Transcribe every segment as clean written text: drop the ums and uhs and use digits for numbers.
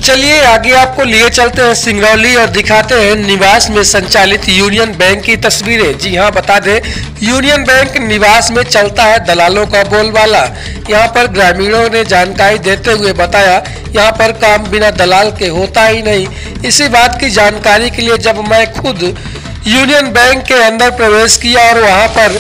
चलिए आगे आपको लिए चलते हैं सिंगरौली और दिखाते हैं निवास में संचालित यूनियन बैंक की तस्वीरें। जी हाँ, बता दें यूनियन बैंक निवास में चलता है दलालों का बोलबाला। यहाँ पर ग्रामीणों ने जानकारी देते हुए बताया यहाँ पर काम बिना दलाल के होता ही नहीं। इसी बात की जानकारी के लिए जब मैं खुद यूनियन बैंक के अंदर प्रवेश किया और वहाँ पर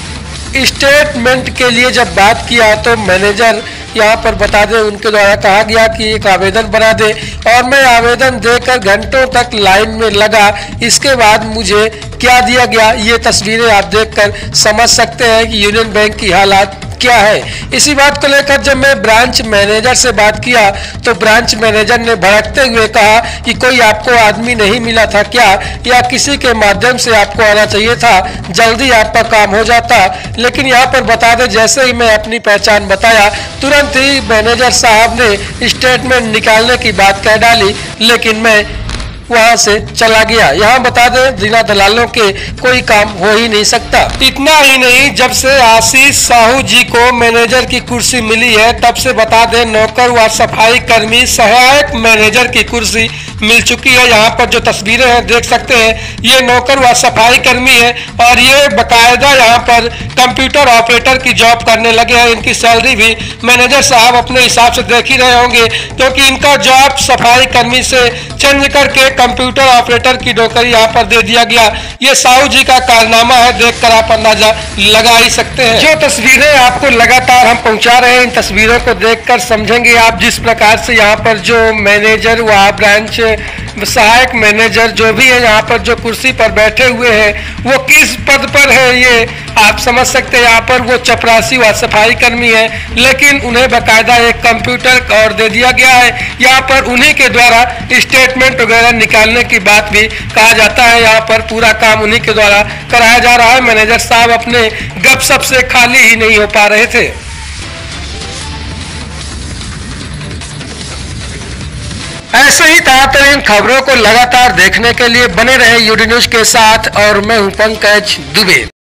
स्टेटमेंट के लिए जब बात किया तो मैनेजर यहाँ पर बता दें उनके द्वारा कहा गया कि एक आवेदन बना दे और मैं आवेदन देकर घंटों तक लाइन में लगा। इसके बाद मुझे क्या दिया गया ये तस्वीरें आप देखकर समझ सकते हैं कि यूनियन बैंक की हालात क्या है। इसी बात को लेकर जब मैं ब्रांच मैनेजर से बात किया तो ब्रांच मैनेजर ने भड़कते हुए कहा कि कोई आपको आदमी नहीं मिला था क्या, या किसी के माध्यम से आपको आना चाहिए था, जल्दी आपका काम हो जाता। लेकिन यहाँ पर बता दें जैसे ही मैं अपनी पहचान बताया तुरंत ही मैनेजर साहब ने स्टेटमेंट निकालने की बात कह डाली, लेकिन मैं वहां से चला गया। यहाँ बता दें बिना दलालों के कोई काम हो ही नहीं सकता। इतना ही नहीं, जब से आशीष साहू जी को मैनेजर की कुर्सी मिली है तब से बता दें नौकर व सफाई कर्मी सहायक मैनेजर की कुर्सी मिल चुकी है। यहाँ पर जो तस्वीरें हैं देख सकते हैं, ये नौकर व सफाई कर्मी है और ये बकायदा यहाँ पर कंप्यूटर ऑपरेटर की जॉब करने लगे हैं। इनकी सैलरी भी मैनेजर साहब अपने हिसाब से देख ही रहे होंगे, क्योंकि इनका जॉब सफाई कर्मी से चेंज करके कंप्यूटर ऑपरेटर की नौकरी यहाँ पर दे दिया गया। ये साहू जी का कारनामा है, देखकर आप अंदाजा लगा ही सकते हैं। जो तस्वीरें आपको लगातार हम पहुंचा रहे हैं, इन तस्वीरों को देखकर समझेंगे आप जिस प्रकार से यहाँ पर जो मैनेजर व ब्रांच सहायक मैनेजर जो भी है यहाँ पर जो कुर्सी पर बैठे हुए हैं वो किस पद पर है ये आप समझ सकते हैं। यहाँ पर वो चपरासी व सफाई कर्मी है, लेकिन उन्हें बकायदा एक कंप्यूटर और दे दिया गया है। यहाँ पर उन्हीं के द्वारा स्टेटमेंट वगैरह निकालने की बात भी कहा जाता है। यहाँ पर पूरा काम उन्हीं के द्वारा कराया जा रहा है। मैनेजर साहब अपने गपशप से खाली ही नहीं हो पा रहे थे। ऐसे ही ताज़ा खबरों को लगातार देखने के लिए बने रहे यूडी न्यूज के साथ और मैं हूं पंकज दुबे।